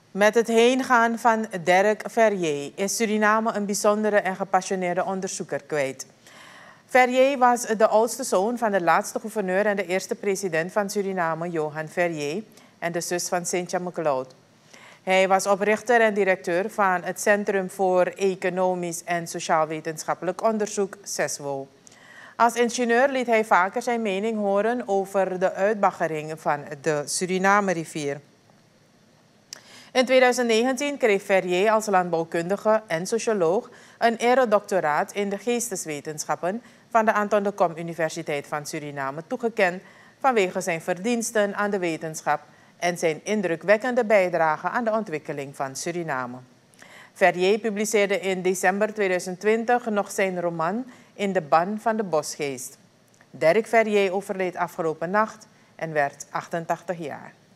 Met het heengaan van Derek Verrier is Suriname een bijzondere en gepassioneerde onderzoeker kwijt. Verrier was de oudste zoon van de laatste gouverneur en de eerste president van Suriname, Johan Verrier, en de zus van Cynthia McLeod. Hij was oprichter en directeur van het Centrum voor Economisch en Sociaal-Wetenschappelijk Onderzoek, CESWO. Als ingenieur liet hij vaker zijn mening horen over de uitbaggering van de Suriname-rivier. In 2019 kreeg Verrier als landbouwkundige en socioloog een eredoctoraat in de geesteswetenschappen van de Anton de Kom Universiteit van Suriname toegekend vanwege zijn verdiensten aan de wetenschap en zijn indrukwekkende bijdrage aan de ontwikkeling van Suriname. Verrier publiceerde in december 2020 nog zijn roman In de ban van de bosgeest. Derek Verrier overleed afgelopen nacht en werd 88 jaar.